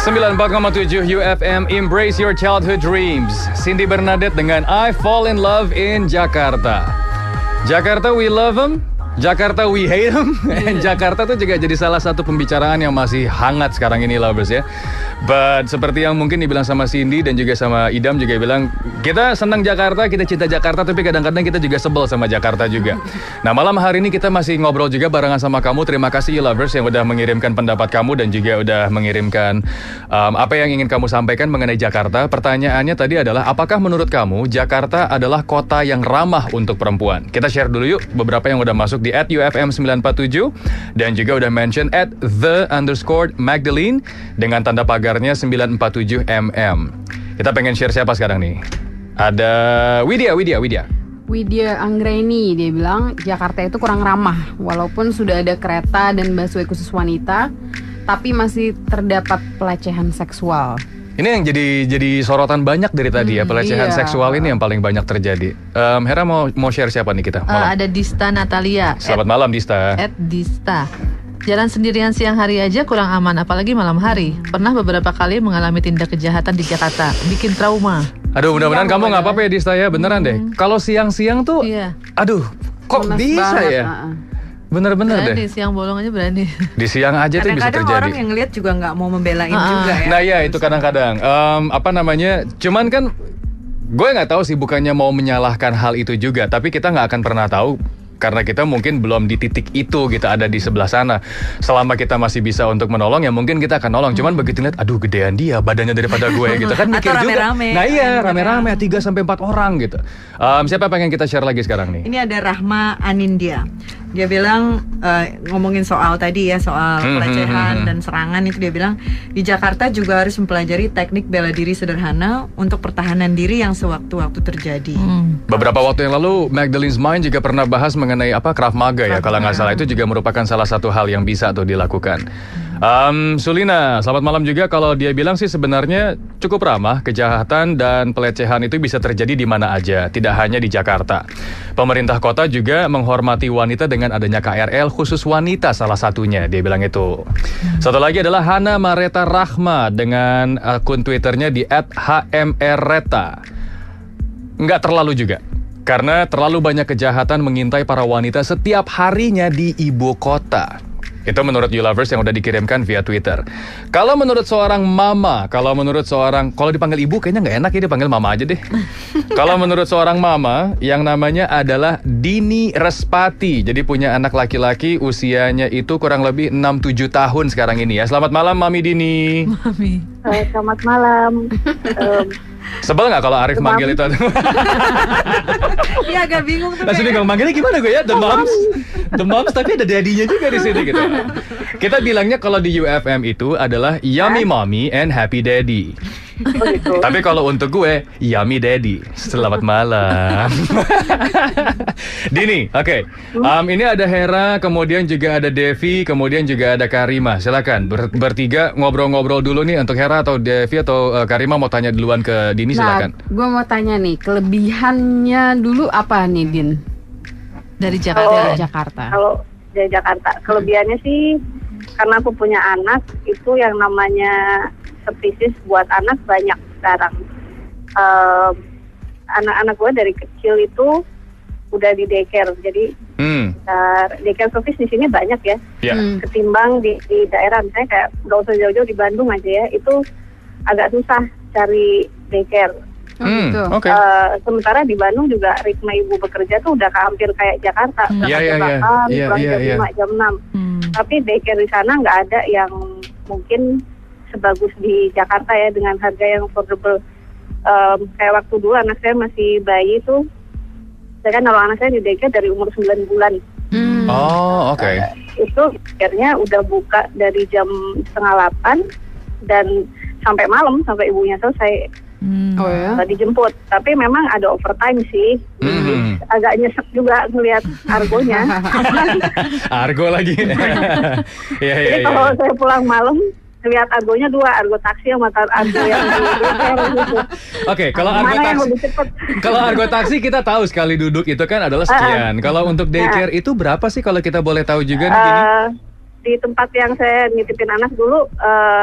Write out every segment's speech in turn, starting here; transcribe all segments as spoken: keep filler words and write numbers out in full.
sembilan puluh empat koma tujuh U F M, Embrace Your Childhood Dreams. Cindy Bernadette dengan I Fall in Love in Jakarta. Jakarta we love 'em, Jakarta we hate 'em. And Jakarta tuh juga jadi salah satu pembicaraan yang masih hangat sekarang ini, lovers ya. But seperti yang mungkin dibilang sama Cindy dan juga sama Idam juga bilang, kita senang Jakarta, kita cinta Jakarta, tapi kadang-kadang kita juga sebel sama Jakarta juga. Nah, malam hari ini kita masih ngobrol juga barengan sama kamu. Terima kasih lovers yang udah mengirimkan pendapat kamu dan juga udah mengirimkan um, apa yang ingin kamu sampaikan mengenai Jakarta. Pertanyaannya tadi adalah, apakah menurut kamu Jakarta adalah kota yang ramah untuk perempuan? Kita share dulu yuk beberapa yang udah masuk di at U F M sembilan empat tujuh dan juga udah mention at the underscore Magdalene dengan tanda pagarnya sembilan empat tujuh mm. Kita pengen share siapa sekarang nih? Ada Widya, Widya, Widya. Widya Anggreni, dia bilang Jakarta itu kurang ramah. Walaupun sudah ada kereta dan busway khusus wanita, tapi masih terdapat pelecehan seksual. Ini yang jadi jadi sorotan banyak dari tadi ya, pelecehan iya. seksual ini yang paling banyak terjadi. Um, Hera mau mau share siapa nih kita? Uh, ada Dista Natalia. Selamat at, malam Dista. At Dista. Jalan sendirian siang hari aja kurang aman, apalagi malam hari. Pernah beberapa kali mengalami tindak kejahatan di Jakarta, bikin trauma. Aduh, mudah-mudahan iya, kamu nggak apa-apa ya Dista ya, beneran hmm. deh. Kalau siang-siang tuh, iya. aduh, kok Panas bisa banget, ya? Uh-uh. Bener-bener deh. Berani, siang bolong aja berani. Di siang aja tuh bisa terjadi. Kadang-kadang orang yang ngeliat juga nggak mau membelain uh-uh. juga ya. Nah iya itu kadang-kadang. Um, apa namanya? Cuman kan gue nggak tahu sih, bukannya mau menyalahkan hal itu juga, tapi kita nggak akan pernah tahu. Karena kita mungkin belum di titik itu, kita ada di sebelah sana. Selama kita masih bisa untuk menolong, ya mungkin kita akan nolong. Cuman begitu lihat, aduh gedean dia, badannya daripada gue gitu kan, mikir Atau juga. rame-rame. Nah iya, rame-rame, tiga sampai empat orang gitu. Um, siapa yang pengen kita share lagi sekarang nih? Ini ada Rahma Anindya. Dia bilang, uh, ngomongin soal tadi ya, soal hmm, pelecehan hmm, hmm. dan serangan itu, dia bilang, di Jakarta juga harus mempelajari teknik bela diri sederhana untuk pertahanan diri yang sewaktu-waktu terjadi. Hmm. Beberapa waktu yang lalu, Magdalene's Mind juga pernah bahas mengenai apa Krav Maga ya, kalau nggak salah. Itu juga merupakan salah satu hal yang bisa tuh dilakukan. Um, Sulina, selamat malam juga. Kalau dia bilang sih sebenarnya cukup ramah, kejahatan dan pelecehan itu bisa terjadi di mana aja, tidak hanya di Jakarta. Pemerintah kota juga menghormati wanita dengan adanya K R L khusus wanita salah satunya, dia bilang itu. Satu lagi adalah Hana Mareta Rahma dengan akun Twitternya di at H M R Reta. Nggak terlalu juga, karena terlalu banyak kejahatan mengintai para wanita setiap harinya di ibu kota. Itu menurut you lovers yang udah dikirimkan via Twitter. Kalau menurut seorang mama, kalau menurut seorang, kalau dipanggil ibu kayaknya nggak enak ya, dipanggil mama aja deh. Kalau menurut seorang mama yang namanya adalah Dini Respati, jadi punya anak laki-laki, usianya itu kurang lebih enam tujuh tahun sekarang ini ya. Selamat malam Mami Dini. Mami. Hai, selamat malam. um, Sebel nggak kalau Arif manggil itu? Iya agak bingung tuh. Langsung bingung, manggilnya gimana gue ya? The Moms, The Moms tapi ada daddy-nya juga di sini gitu. Kita bilangnya kalau di U F M itu adalah Yummy Mommy and Happy Daddy. Oh gitu. Tapi kalau untuk gue, Yummy Daddy. Selamat malam. Dini, oke. Okay. Um, ini ada Hera, kemudian juga ada Devi, kemudian juga ada Karima. Silakan ber- bertiga ngobrol-ngobrol dulu nih untuk Hera atau Devi atau uh, Karima mau tanya duluan ke Dini, silakan. Nah, gue mau tanya nih, kelebihannya dulu apa nih, Din? Dari Jakarta. Oh, dari Jakarta. Kalau dari Jakarta, kelebihannya sih karena aku punya anak, itu yang namanya services buat anak banyak sekarang. Uh, anak-anak gue dari kecil itu udah di daycare, jadi hmm. uh, daycare service di sini banyak ya. Yeah. Hmm. Ketimbang di, di daerah, misalnya kayak nggak usah jauh-jauh di Bandung aja ya, itu agak susah cari daycare. Hmm. Gitu. Okay. Uh, sementara di Bandung juga ritme ibu bekerja tuh udah hampir kayak Jakarta, hmm. yeah, yeah, yeah. pulang yeah, jam yeah, lima, yeah. jam enam. Hmm. Tapi daycare di sana nggak ada yang mungkin sebagus di Jakarta ya, dengan harga yang affordable. Um, kayak waktu dulu anak saya masih bayi tuh, saya kan kalau anak saya di daycare dari umur sembilan bulan. Hmm. Oh, oke. Okay. Uh, itu akhirnya udah buka dari jam setengah delapan dan sampai malam, sampai ibunya selesai. Hmm. Oh ya? Uh, dijemput. Tapi memang ada overtime sih. Hmm. Agak nyesek juga ngelihat argonya. Argo lagi. ya, ya, Jadi ya. kalau saya pulang malam, lihat argonya dua, argo taksi sama argo yang di daycare gitu. Oke, kalau argo taksi, kalau argo taksi kita tahu sekali duduk itu kan adalah sekian. Uh, kalau untuk daycare uh, itu berapa sih kalau kita boleh tahu juga nih? Uh, di tempat yang saya nitipin anak dulu uh,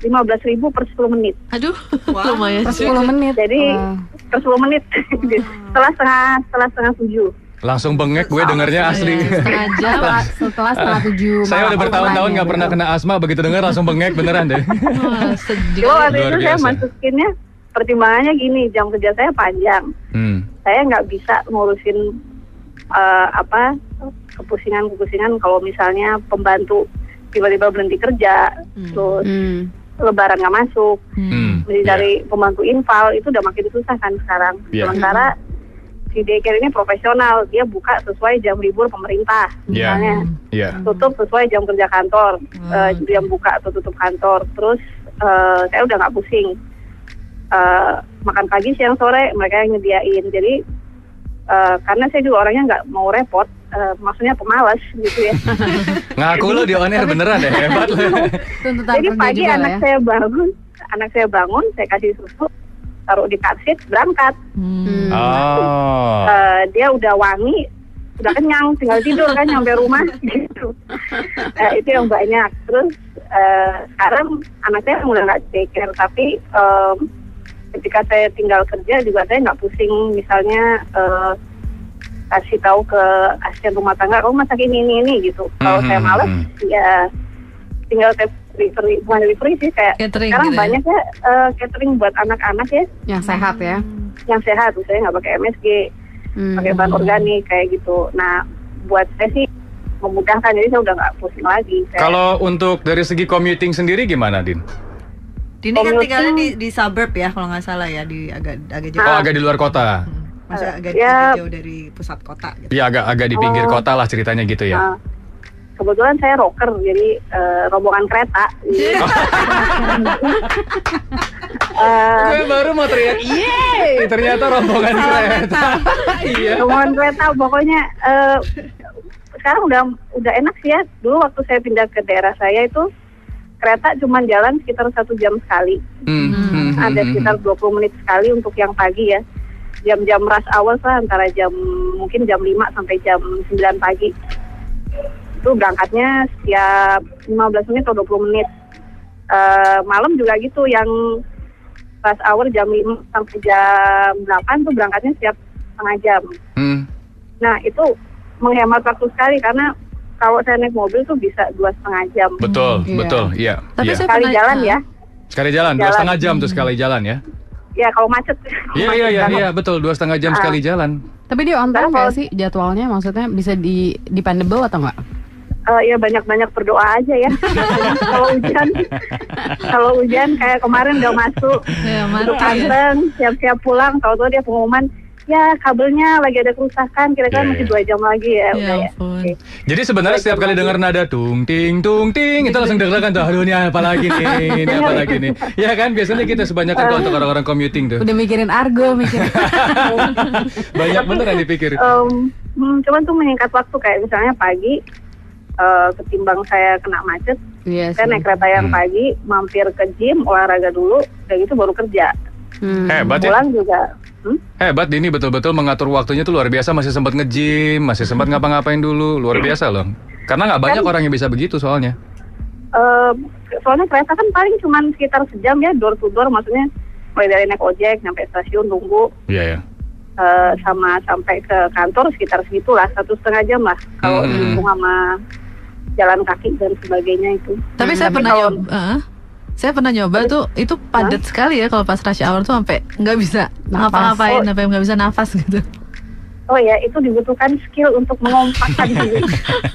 lima belas ribu per sepuluh menit. Aduh, Wah. lumayan Per juga. sepuluh menit. Jadi Wah. per sepuluh menit. setelah setengah setelah setengah tujuh. Langsung bengek gue dengernya asli. Iya, setengah jam. Setelah, setelah setengah tujuh Saya malam. udah bertahun-tahun Makanya, nggak pernah betul. kena asma, begitu dengar langsung bengek beneran deh. Wah, sedih. Cuma waktu Luar itu saya biasa. masukinnya pertimbangannya gini, jam kerja saya panjang. Hmm. Saya nggak bisa ngurusin eh, apa kepusingan-kepusingan kalau misalnya pembantu tiba-tiba berhenti kerja, terus Hmm. lebaran nggak masuk, Hmm. mesti dari pembantu infal itu udah makin susah kan sekarang. Iya. Sementara si daycare ini profesional, dia buka sesuai jam libur pemerintah, Iya. misalnya Iya. tutup sesuai jam kerja kantor, eh, jam buka atau tutup kantor. Terus eh, saya udah nggak pusing. Eh, makan pagi, siang, sore mereka yang nyediain. Jadi eh, karena saya juga orangnya nggak mau repot, eh, maksudnya pemalas gitu ya. Ngaku lo di on air beneran deh, hebat lo. Tuntutan Jadi kerja pagi juga lah anak ya. saya bangun, anak saya bangun, saya kasih susu, taruh di karsit, berangkat. Hmm. Oh. Eh, dia udah wangi, udah kenyang, tinggal tidur kan nyampe rumah gitu. Eh, itu yang banyak. Terus eh, sekarang anak saya udah nggak daycare, tapi em, ketika saya tinggal kerja juga saya nggak pusing, misalnya eh, kasih tahu ke asisten rumah tangga, oh masak ini ini ini gitu. Kalau Mhm, saya males, mhm. ya tinggal saya delivery, bukan delivery sih, kayak Catering sekarang gitu ya? banyak ya eh, catering buat anak-anak ya, Yang sehat ya. yang sehat, misalnya nggak pakai M S G, Hmm. pakai bahan organik kayak gitu. Nah, buat saya sih memudahkan, jadi saya udah nggak pusing lagi. Saya- Kalau untuk dari segi commuting sendiri gimana, Din? Dini kan Commuting- tinggalnya di, di suburb ya kalau nggak salah ya, di agak agak jauh. Oh, agak di luar kota. Hmm. Maksudnya agak, Ya. agak jauh dari pusat kota gitu. Iya, agak agak di pinggir Oh. kota lah ceritanya gitu ya. Nah, kebetulan saya rocker, jadi eh, rombongan kereta. Eh, Gue baru mau teriak, yeay! Ternyata rombongan kereta. Iya. rombongan kereta pokoknya eh, sekarang udah udah enak sih ya. Dulu waktu saya pindah ke daerah saya itu kereta cuma jalan sekitar satu jam sekali. Hmm, hmm, hmm, Ada hmm, sekitar dua puluh menit sekali untuk yang pagi ya. Jam-jam rush hour lah, antara jam mungkin jam lima sampai jam sembilan pagi. Itu berangkatnya setiap lima belas menit atau dua puluh menit. Eh, malam juga gitu, yang rush hour jam lima sampai jam delapan tuh berangkatnya setiap setengah jam. hmm. Nah itu menghemat waktu sekali, karena kalau saya naik mobil tuh bisa dua setengah jam. Betul, Iya. betul, iya. Tapi iya. saya Sekali pernah- jalan ah. ya. Sekali jalan, dua Jalan. setengah jam tuh sekali jalan ya. Ya kalau macet. Iya, iya, iya, iya, betul, dua setengah jam Ah. sekali jalan. Tapi dia on time Karena nggak kalau- sih jadwalnya? Maksudnya bisa di dependable atau enggak? Eh, ya banyak-banyak berdoa aja ya. Kalau hujan, kalau hujan kayak kemarin udah masuk, Ya, untuk mantap ya. anteng, siap-siap pulang, tahu-tahu dia pengumuman, ya kabelnya lagi ada kerusakan, Iya, kira-kira masih iya. dua jam lagi ya. Ya Udah ya. ampun. Oke. Jadi sebenarnya setiap kali dengar nada tung ting tung ting itu langsung deg-degan tuh. Aduh, ini apa lagi nih? Ini apa lagi nih? Ya kan biasanya kita sebanyakan tuh untuk orang-orang commuting tuh. Udah mikirin argo, mikirin Banyak bener yang dipikir. Em, hmm, cuman tuh menyingkat waktu, kayak misalnya pagi, eh, ketimbang saya kena macet, Iya saya sih. naik kereta yang Hmm. pagi, mampir ke gym, olahraga dulu, udah gitu baru kerja. Hmm. Hebat ya. Pulang juga. Hmm? Hebat Dini, betul-betul mengatur waktunya tuh luar biasa. Masih sempat nge-gym, masih sempat ngapa-ngapain dulu. Luar biasa loh. Karena nggak banyak orang yang bisa begitu soalnya. Eh, soalnya kereta kan paling cuman sekitar sejam ya, door to door, maksudnya mulai dari naik ojek sampai stasiun nunggu, Iya ya. eh, sama sampai ke kantor sekitar segitulah, satu setengah jam lah kalau Hmm. dihitung sama jalan kaki dan sebagainya itu. Tapi Hmm, saya tapi pernah kalau- nyoba, ah, saya pernah nyoba tuh itu padat sekali ya kalau pas rush hour tuh sampai nggak bisa Nafas. ngapa-ngapain, Oh. sampai nggak bisa nafas gitu. Oh ya, itu dibutuhkan skill untuk mengompakkan diri,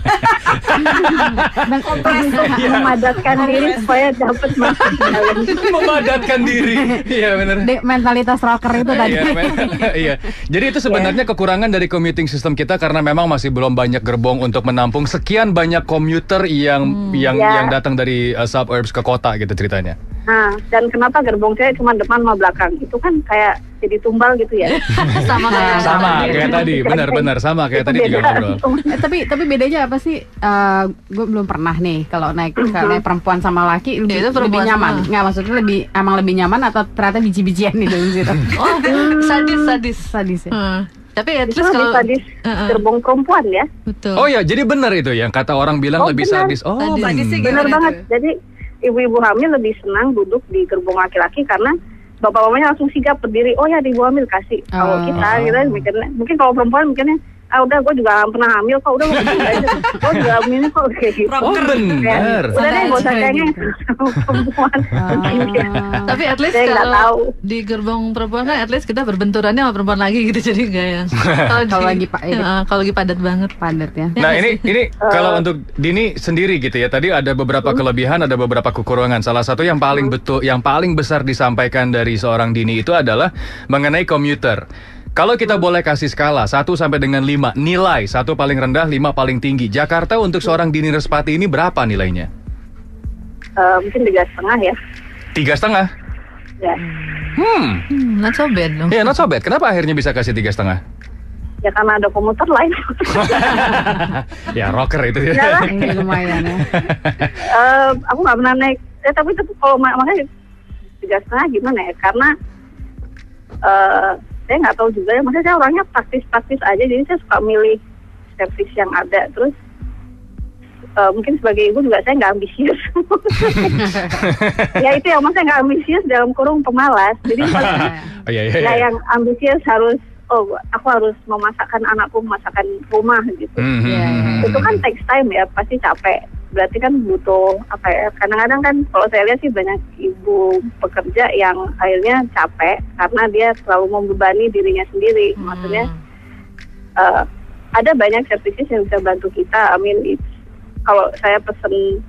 Dan untuk memadatkan diri supaya dapat masuk dalam. Memadatkan diri. Iya bener. de- mentalitas rocker itu tadi. Iya, men- iya. Jadi itu sebenarnya kekurangan dari commuting system kita karena memang masih belum banyak gerbong untuk menampung sekian banyak komuter yang yang Ya. yang datang dari uh, suburbs ke kota gitu ceritanya. Nah, dan kenapa gerbong saya cuma depan sama belakang? Itu kan kayak jadi tumbal gitu ya. Sama kayak Sama Iya. kayak tadi, benar-benar sama kayak Itu tadi juga beda. ngobrol. Eh, tapi tapi bedanya apa sih? Eh gue belum pernah nih kalau naik kalau naik perempuan sama laki lebih, Ya, itu perempuan lebih nyaman. sama. Nggak, maksudnya lebih emang lebih nyaman atau ternyata biji-bijian di dalam situ? Oh, sadis sadis. Sadis ya. Hmm. Tapi at Itu least lebih kalau sadis Heeh. gerbong perempuan ya. betul. Oh ya, jadi benar itu yang kata orang bilang Oh, lebih benar. sadis. Oh, Sadis. Sadisnya benar. Benar Gimana banget. itu? Jadi ibu-ibu hamil lebih senang duduk di gerbong laki-laki karena bapak-bapaknya langsung sigap berdiri. Oh ya, di ibu hamil kasih. Kalau Oh. kita, kita mikirnya, mungkin kalau perempuan mikirnya, ah udah gue juga pernah hamil kok, udah gue gue juga hamil kok kayak gitu. Oh benar. Ya, udah deh gak usah kayaknya sama perempuan. Ah. Tapi at least Saya nggak tahu. kalau di gerbong perempuan kan at least kita berbenturannya sama perempuan lagi gitu, jadi enggak yang kalau Kalau di- lagi pa- ya, kalau lagi padat banget. Padat ya. Nah ini ini kalau untuk Dini sendiri gitu ya, tadi ada beberapa kelebihan, ada beberapa kekurangan. Salah satu yang paling betul, yang paling besar disampaikan dari seorang Dini itu adalah mengenai komuter. Kalau kita boleh kasih skala satu sampai dengan lima, nilai satu paling rendah, lima paling tinggi. Jakarta untuk seorang Dini Respati ini berapa nilainya? Eh, mungkin tiga setengah ya. Tiga setengah. Ya, Hmm, Hmm, not so bad dong. ya not so bad. Kenapa akhirnya bisa kasih tiga setengah? ya karena ada komuter lain. Ya rocker itu ya. Enggak lah. Ini lumayan ya. Eh, aku nggak pernah naik. Eh, tapi itu kalau ma- makanya tiga setengah gimana ya? Karena eh saya nggak tahu juga ya. Maksudnya saya orangnya praktis-praktis aja. Jadi saya suka milih servis yang ada. Terus eh, mungkin sebagai ibu juga saya nggak ambisius. Ya itu ya, maksudnya nggak ambisius dalam kurung pemalas. Jadi Oh, iya, iya, ya iya. yang ambisius harus, oh aku harus memasakkan anakku masakan rumah gitu. Hmm, hmm, Iya, hmm, iya. hmm. Itu kan takes time ya, pasti capek. Berarti kan butuh apa ya? Kadang-kadang kan kalau saya lihat sih banyak ibu pekerja yang akhirnya capek karena dia terlalu membebani dirinya sendiri. Maksudnya eh, ada banyak services yang bisa bantu kita. I mean, it's, kalau saya pesen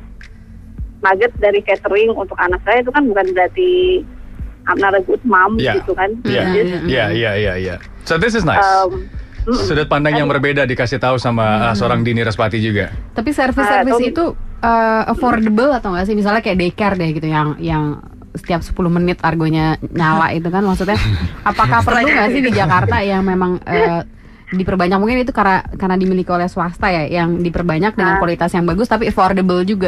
nugget dari catering untuk anak saya itu kan bukan berarti I'm not a good mom Yeah. gitu kan. Iya, Just, iya, iya, iya, iya. So this is nice. um, mm, Sudut pandang yang berbeda dikasih tahu sama uh, seorang Dini Respati juga. Tapi servis-servis Ah, Tom- itu uh, affordable atau enggak sih? Misalnya kayak daycare deh gitu yang yang setiap sepuluh menit argonya nyala itu kan, maksudnya apakah perlu nggak sih di Jakarta yang memang uh, diperbanyak? Mungkin itu karena karena dimiliki oleh swasta ya, yang diperbanyak dengan Ah. kualitas yang bagus tapi affordable juga.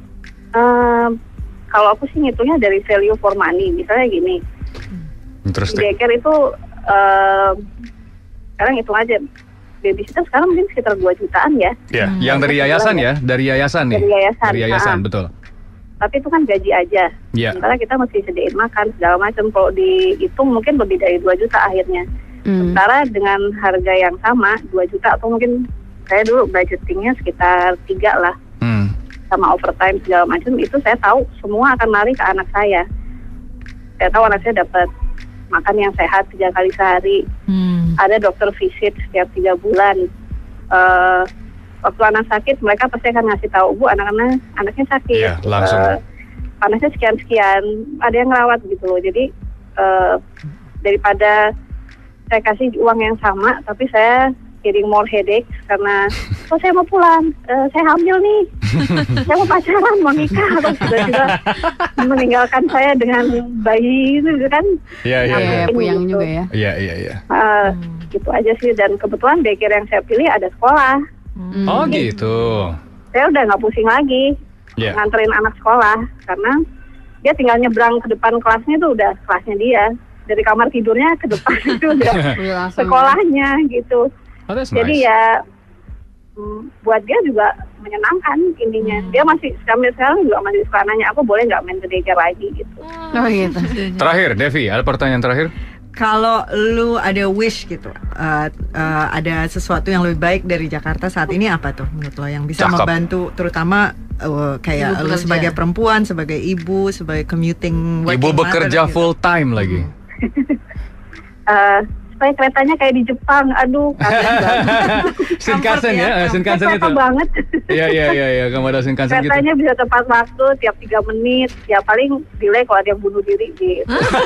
um, kalau aku sih ngitungnya dari value for money. Misalnya gini, di Interesting. daycare itu um, sekarang hitung aja babysitter sekarang mungkin sekitar dua jutaan ya. Ya, yang dari yayasan ya, dari yayasan nih. Dari yayasan, Dari yayasan, ah. betul. Tapi itu kan gaji aja. Iya. Sementara kita mesti sediain makan segala macam. Kalau dihitung mungkin lebih dari dua juta akhirnya. Hmm. Sementara dengan harga yang sama dua juta atau mungkin saya dulu budgetingnya sekitar tiga lah, Hmm. sama overtime segala macam, itu saya tahu semua akan lari ke anak saya. Saya tahu anak saya dapat makan yang sehat tiga kali sehari. Hmm. Ada dokter visit setiap tiga bulan. Eh, waktu anak sakit mereka pasti akan ngasih tahu, Bu, anak-anak anaknya sakit. Iya, langsung. Eh, panasnya sekian-sekian. Ada yang ngerawat gitu loh. Jadi eh, daripada saya kasih uang yang sama, tapi saya getting more headache karena oh saya mau pulang, eh, saya hamil nih, saya mau pacaran, mau nikah, atau tiba-tiba meninggalkan saya dengan bayi itu kan. Iya, iya, iya. Ya, puyang juga ya. Iya, iya, iya. Eh, Gitu aja sih. Dan kebetulan daycare yang saya pilih ada sekolah. Hmm. Oh gitu. Saya udah nggak pusing lagi Iya. nganterin anak sekolah karena dia tinggal nyebrang ke depan kelasnya tuh udah kelasnya dia. Dari kamar tidurnya ke depan itu udah Udah langsung. sekolahnya gitu. Oh, that's Jadi nice. ya mm, buat dia juga menyenangkan intinya. Dia masih sampai sekarang juga masih suka nanya, aku boleh nggak main ke daycare lagi gitu. Oh gitu. Terakhir, Devi, ada pertanyaan terakhir? Kalau lu ada wish gitu, uh, uh, ada sesuatu yang lebih baik dari Jakarta saat ini apa tuh menurut lo yang bisa Cakep. membantu, terutama uh, kayak Ibu lu bekerja. sebagai perempuan, sebagai ibu, sebagai commuting working Ibu mother bekerja gitu. full time lagi. Eh, supaya keretanya kayak di Jepang, aduh kasihan banget. Shinkansen ya, eh, Shinkansen Kereta itu. banget. Iya, iya, iya, iya, kamu ada Shinkansen gitu. Keretanya bisa tepat waktu tiap tiga menit, ya paling delay kalau ada yang bunuh diri gitu.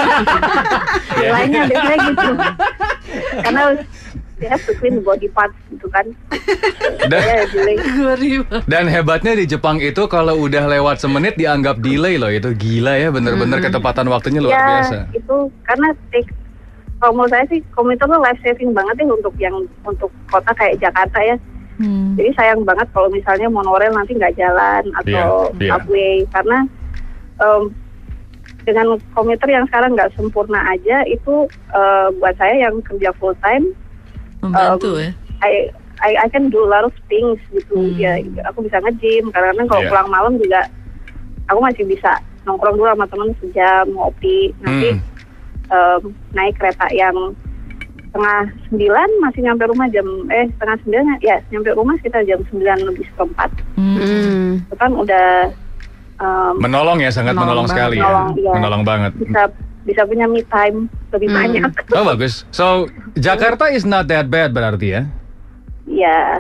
Delaynya biasanya gitu. Karena they have to clean the body parts gitu kan. Dan, Ya delay. dan hebatnya di Jepang itu kalau udah lewat semenit dianggap delay loh. Itu gila ya, bener-bener ketepatan waktunya luar Ya biasa. itu karena take, kalau menurut saya sih komuter tuh life saving banget ya untuk yang untuk kota kayak Jakarta ya. Hmm. Jadi sayang banget kalau misalnya monorail nanti nggak jalan atau Iya, iya. subway karena em, dengan komuter yang sekarang nggak sempurna aja itu eh, buat saya yang kerja full time Membantu Um, ya. I, I I can do a lot of things gitu. Hmm. Ya aku bisa nge-gym karena kan kalau Iya. pulang malam juga aku masih bisa nongkrong dulu sama teman sejam, ngopi, nanti Hmm. em, naik kereta yang setengah sembilan masih nyampe rumah jam eh setengah sembilan ya nyampe rumah sekitar jam sembilan lebih seperempat. Hmm. Hmm. Itu kan udah em, Menolong ya, sangat menolong, Menolong sekali banget. ya. Menolong, iya. Menolong banget. bisa bisa punya me time lebih Hmm. banyak. Oh bagus. So Jakarta is not that bad berarti ya? Ya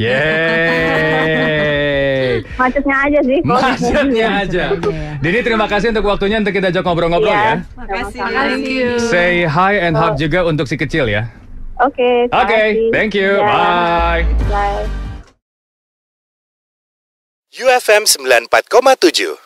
Yeay. macetnya aja sih. kalau di mobil. Macetnya aja. Dini terima kasih untuk waktunya untuk kita ajak ngobrol-ngobrol Iya, ya. Makasih. sama-sama. Thank you. Say hi and hug juga untuk si kecil ya. Oke. terima Oke, kasih. thank you. Ya, Bye. Bye. U F M sembilan puluh empat koma tujuh